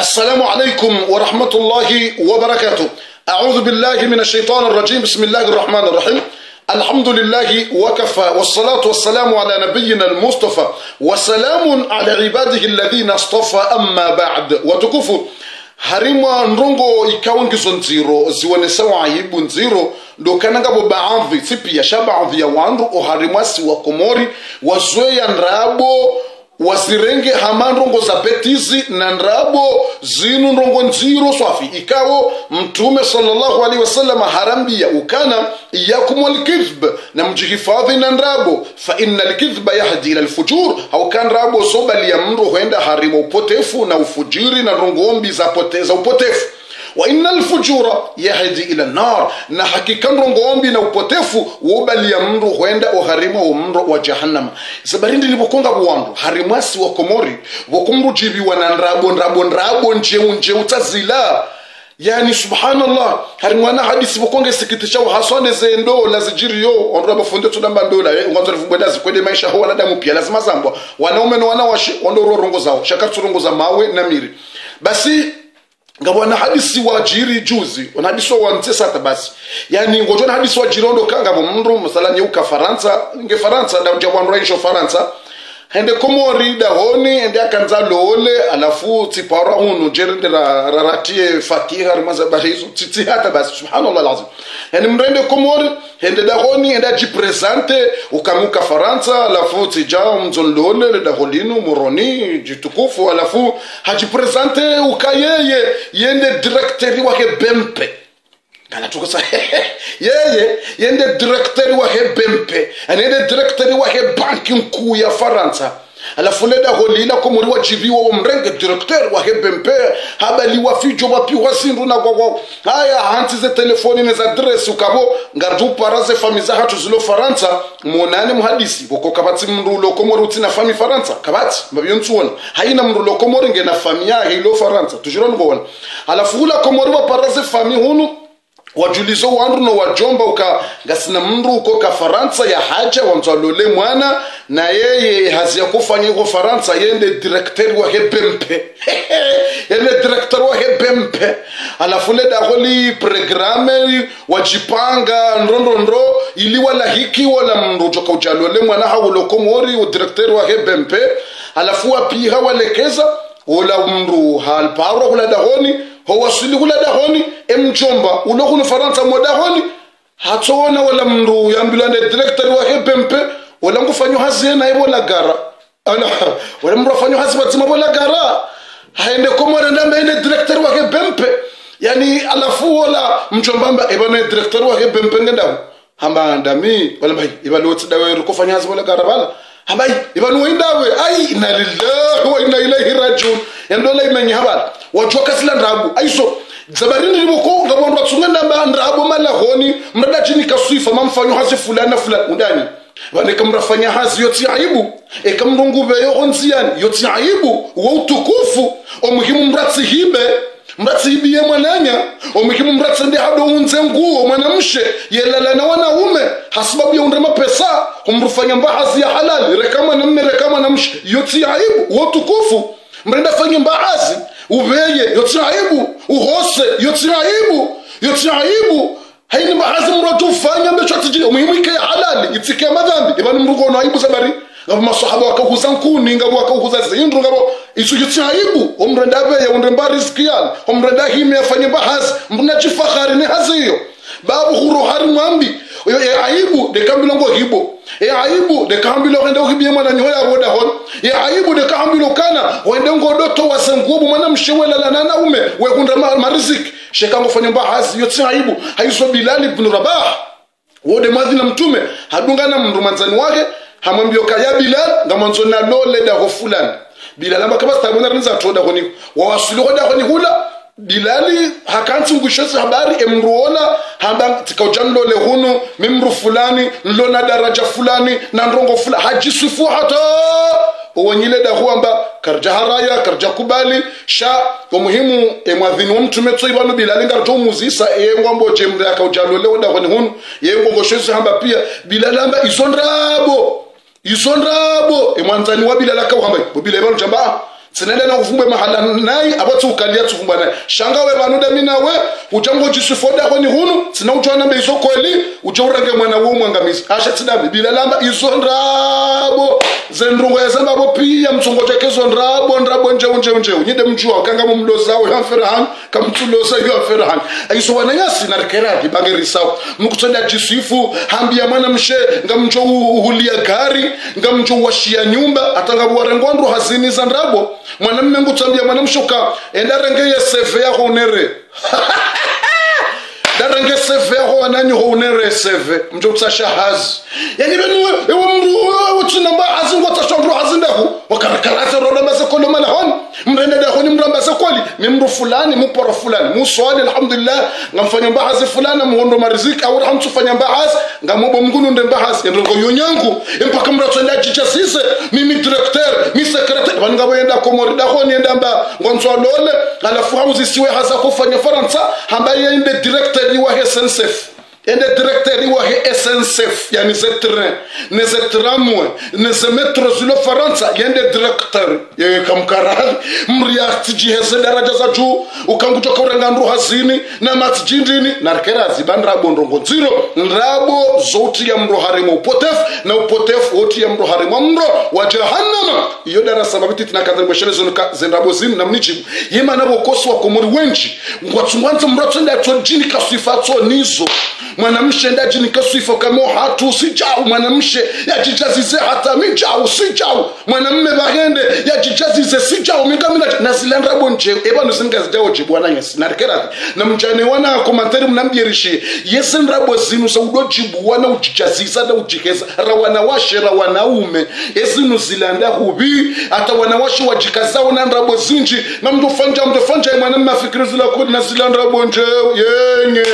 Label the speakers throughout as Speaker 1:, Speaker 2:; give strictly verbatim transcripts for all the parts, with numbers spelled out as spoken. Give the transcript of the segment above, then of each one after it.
Speaker 1: السلام عليكم ورحمة الله وبركاته. أعوذ بالله من الشيطان الرجيم. بسم الله الرحمن الرحيم. الحمد لله وكفى والصلاة والسلام على نبينا المصطفى وسلام على عباده الذين اصطفى. أما بعد وتكفوا harima ndongo ikawangizo nziro ziwane sawa aibu nziro ndo kananga bo baadhi sipi ya shabaadhi ya wandu o harimasi wa Komori wazoea nrabo wasirenge hama ndongo za petizi na nrabo zinu ndongo nziro swafi ikawo mtume sallallahu alaihi wasallam harambia ukana iyakum walkidhb na mjihifadhi na nrabo fa inna alkidhba yahdi ila alfujur au kan rabo sobali ya mndo huenda harima upotefu na ufujiri na ndongombi za poteza upotefu wa inna alfujura yahdi ila nar na hakika ndongombi na upotefu wobali ya mndo huenda uharima wa mndo wa jahannama. Zabarindi libokonga buwandu harimasi wa Komori wakumrujibi wa nrabo nrabo nrabo njeu njeu tazila. Yani subhanallah harimwana hadisi bokonge sikitisha wa haswane zendo la zijiriyo onraba funde tudamba ndola nganzo rivumbwedazi kwede maisha ho wanadamu pia lazima zambwa wanaume na wanawashe ondoro rongo zao shakatu rongo za mawe na miri basi ngabona hadisi wa jiri juzi wana hadisi wa ntesa tabasi yani ngojona hadisi wa jirondo kanga bo mndu msalani uka Faransa nge Faransa da jabwan raisho Faransa hende Komori da honi hende akanza lole alafu tipara hunu jerende la raratie fakira rimaza barizo titi hata basi subhanallah alazim yani mrende Komori hende da honi hende ajipresente ukamuka Faransa alafu tijao mzon lole da holinu moroni jitukufu alafu hajipresente ukayeye yende directori wake bempe kana tukosa yeye yende directori wa Hebempe anende directori wa banki nkuu ya Faransa alafu leda holina Komori wajibiwa wa mrenge directeur wa Hebempe habali wafijo wapi wasindu na kwa haya hanti ze telefoni na za adresi ukabo ngardu paraze famiza hatu zilo Faransa monane muhadisi boko kabati mrulo Komori utina fami Faransa kabati mbabiyo ntuona haina mrulo Komori nge na famia hilo Faransa tujironi gwana alafu ula Komori wa paraze fami hunu wajulizo wandu no wajomba uka gasina mndu uko ka Faransa ya haja wamzalole mwana na yeye hazia kufanya uko Faransa yende directeur wa Hebempe yende directeur wa Hebempe alafu leda holi programme wajipanga ndondo ndo ili wala hiki wala mndu joka ujalole mwana haulo Komori u directeur wa Hebempe alafu wapiha walekeza wala mndu halparo wala dahoni ho wasili kula dahoni emjomba ulokunu Faransa modahoni hatona wala mndu yambilane director wa Hebempe wala ngufanywa hazina ebo la gara ana wala mndu afanywa hazina batima bola gara haende Komori ndamba ende director wa Hebempe yani alafu wala mjombamba ebana director wa Hebempe ngenda hamba ndami wala bai ibaloti dawe kufanya hazina bola gara bala hambai ibanu indawe ai inna lillahi wa inna ilaihi rajiun yandola imenye habala wajoka sila ndrabu aiso zabarini liboko ngabondu watsungenda mba ndrabu malahoni mrada chini kasuifa mamfanyo hazi fulana fulana undani bane kamrafanya hazi yoti aibu e kamrungube yo onziani yoti aibu wa utukufu omuhimu mratsi hibe mratsi hibi ye mwananya omuhimu mratsi ndi hado unze nguo mwanamshe yelala na wanaume hasibabu ya undrema pesa umrufanya mba hazi ya halali rekama na mme rekama na mshe yoti aibu wa utukufu mrenda fanya mbaazi ubeye yoti aibu uhose yoti aibu yoti aibu haini mbaazi mratu fanya mbecho atijiri umuhimu ike ya halali itike madhambi ibani mrugo na aibu sabari ngabo masahaba wakahuza nkuni ngabo wakahuza zindu ngabo isu yoti aibu umrenda beye undremba riziki yali umrenda himi afanye mbaazi mbuna chifakhari ni hazi hiyo babu huru hari mwambi ya aibu de kambilo ngo hibo ya aibu de kambilo ngende ukibiye mwana nyoya boda hon ya aibu de kambilo kana wende ngo doto wasengubu mwana mshewela la nana ume we kunda mariziki sheka ngofanya mbahazi yote aibu haizo Bilal ibn Rabah wode madhina mtume hadungana mrumanzani wake hamwambio kaya Bilal ngamanzo na lole da ho fulani Bilal amba kama stabuna rinza toda honi wawasuli hoda honi hula Bilali hakanti ngushesi habari emruona hamba tikaujanlo le hunu mimru fulani nlona daraja fulani na ndongo fulani hajisufu hata uwanyile da huamba karja haraya karja kubali sha umuhimu emwadhini wa mtume tso ibanu Bilali ngarto muzisa yengombo jemre akaujanlo le hoda honi hunu yengo ngoshesi hamba pia Bilali hamba isondrabo isondrabo emwanzani wa Bilali akauhamba Bilali banu jamba tsinende na kuvumbe mahala nayi abatu ukalia tuvumba nayi shanga we banuda mina we ujango jisufoda ko ni hunu tsina ujana be izo kweli ujorange mwana wo mwangamizi asha tsidambi bilalamba izo ndrabo zendrungo yazamba bo pia mtsongo tekezo ndrabo ndrabo nje nje nje unyide mjua kanga mu mloza wo yaferahan kamtsulosa yaferahan aiso wananyasi na keradi bangerisa mukutenda jisifu hambia mwana mshe ngamjo uhulia gari ngamjo washia nyumba atanga warengondro hazini za ndrabo mwanamume ngutambia mwanamshoka enda rengeye C V yako unere darenge C V yako wananyo unere C V mjo utasha hazi yani benu ewe mru utunamba hazi watashondro hazi ndahu wakarakaraza roda mazakolo malahon mrende dahu ni mramba zakoli mimru fulani muporo fulani muswali alhamdulillah ngamfanya mbahazi fulani muhondo mariziki au rahamtu fanya mbahazi ngamobo mgunu nde mbahazi ndongo yonyangu mpaka mratenda jijasise mimi directeur mi secrétaire bangabo yenda komori dahu ni ndamba ngonzwa lole alafu hauzi siwe haza kufanya faransa hambaye inde directeur wa S N C F ende directeur wa S N C F yani ze train ne ze tramway ne ze metro zilo faransa yende directeur ye kamkarali mriati jiheze daraja za juu ukangutoka urengandu hazini na matjindini na kerazi bandra bondongo zero nrabo zoti ya mro harimo upotef na upotef oti ya mro harimo mro wa jahannama iyo darasa mabiti tinakadha mweshele zonuka zenrabo zini na mnijibu yema nabo koswa komori wenji ngwatsumwanza mrotenda tojini kasifatso nizo mwanamshe ndaji nikasifo kama hatu sijao mwanamshe yajijazize hata mijao sijao mwanamme bagende yajijazize sijao migamina nazilanda bonje eba nusinga zijao jibwana nyesi narikera na mjane wana komantari mnambirishi yesen rabo zinu sa udojibu wana ujijaziza na ujikeza rawana washe rawana ume ezinu zilanda hubi hata wanawashe wajikazao na rabo zinji na mdofanja mdofanja mwanamme afikiri zila kodi na zilanda bonje yenye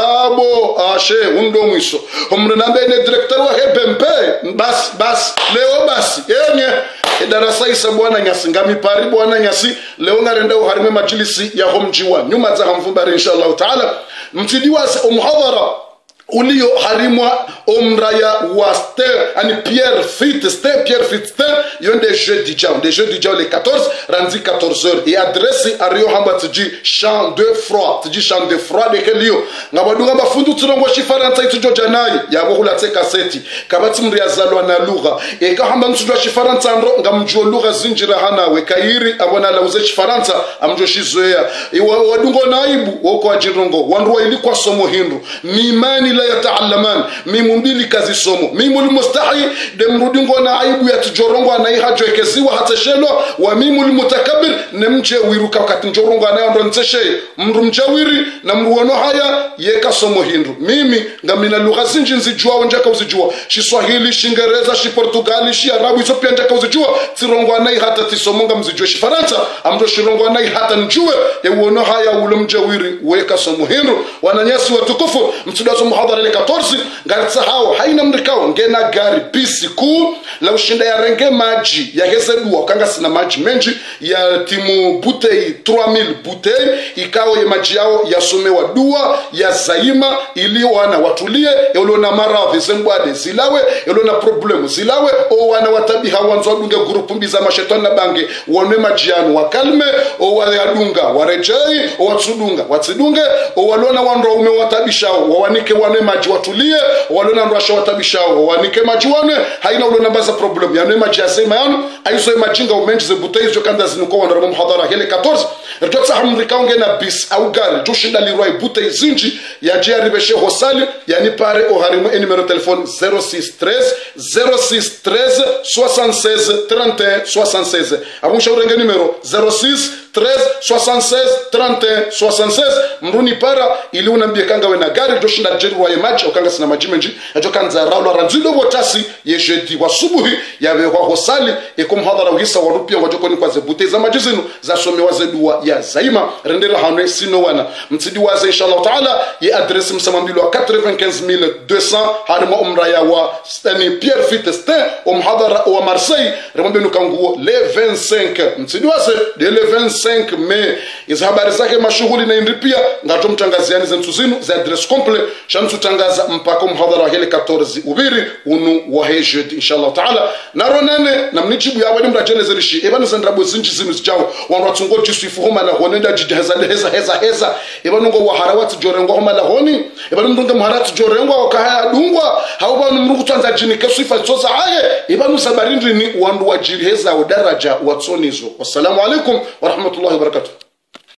Speaker 1: rabo ashe undo mwiso omrunambe ne director wa hebempe bas bas leo basi yenye darasa isa bwana nyasi ngami pari bwana nyasi leo ngarenda uharime majlisi ya homjiwa nyuma za hamfumbari inshallah taala mtidiwa umhadhara ulio harimwa omraya waste ani Pierre Fit ste Pierre Fit ste yonde jeudi jao de jeudi jao le quatorze randi quatorze heures et adresse à Rio Hamba tiji champ de froid tiji champ de froid de kelio ngabadunga bafundu turongo shifaranta itujo janai yabo kulate kaseti kabati mri azalwa na lugha e ka hamba mtujwa shifaranta ndo ngamjua lugha zinjira hana we kairi abona lauze shifaranta amjo shizoea wadungo naibu woko ajirongo wanruwa ilikuwa somo hindu mimani la yataallaman mimumbili kazi somo mimul mustahi de mrudingo na aibu ya tujorongo anaihajo ekeziwa hata shelo wa mimul mutakabbir nemje wiruka wakati njorongo anayondo nteshe mru mjawiri na mruono haya yeka somo hindu mimi ngamina lugha zinji nzijua onjaka uzijua Kiswahili Shingereza shi Portugali shi Arabu hizo pia njaka uzijua tirongo anai hata tisomonga mzijue shi Faransa amdo shirongo anai hata njue ya uono haya ule mjawiri weka somo hindu wananyasi watukufu mtudazo muhadhara ile quatorze ngaritsa hao haina mrikao ngena gari bisi kuu la ushinda ya renge maji ya hezedua kanga sina maji menji ya timu butei trois mille butei ikao ya maji yao yasomewa dua ya zaima ili wana watulie yolona maradhi zembwade zilawe yolona problemu zilawe o wana watabiha wanzo dunge grupu mbiza mashetani na bange wone majianu wakalme o wayadunga warejei o watsudunga watsidunge o walona wandro ume watabishao wawanike wane maji watulie walona ndwasha watabishao wawanike maji wane haina ulona mbaza problem ya maji asema yanu aizo majinga umenji ze butei zo kanda zinuko wanaramo muhadhara hele quatorze rtotsa hamrikao ngena bis au gari joshida liroi butei zinji ya jia ribeshe hosali yani pare o harimo e numero telefone zero six treize zero six treize soixante-seize trente et un soixante-seize amusha urenge numero zero six treize soixante-seize trente et un soixante-seize mruni para ili unambie kanga we na gari joshinda jeru wa maji okanga sina maji menji ajo kanza raulo ranzido wotasi ye jeudi wa subuhi yawe wa hosali e kumhadhara uhisa warupia wajoko ni kwa zebute za maji zinu za some wa zedua ya zaima rendera hanwe sino wana mtidi waze inshallah taala ye adresi msamambilo wa quatre-vingt-quinze mille deux cents harima umraya wa stani Pierre Fitestin umhadhara wa Marseille remambe nukanguo le vingt-cinq mtidi waze de le vingt-cinq vingt-cinq Mei izi habari zake mashughuli na indi pia ngato mtangaziani zentu zinu za adresse complete shantu tangaza mpaka mhadhara wa hele katorzi ubiri unu wa hejed inshallah taala naronane na mnijibu ya wali mrajene zerishi ebanu zandrabo zinji zinu zijawo wandu watungo jisuifu homa la honenda jidheza heza heza heza ebanu ngo waharawati jorengo homa la honi ebanu mdunga mharati jorengo wakahaya dungwa hauba mrugu tuanza jini kesuifa tsoza aye ebanu sabarindri ni wandu wajiri heza udaraja watsonizo. Wassalamu alaikum wa rahmatullahi wa barakatuh.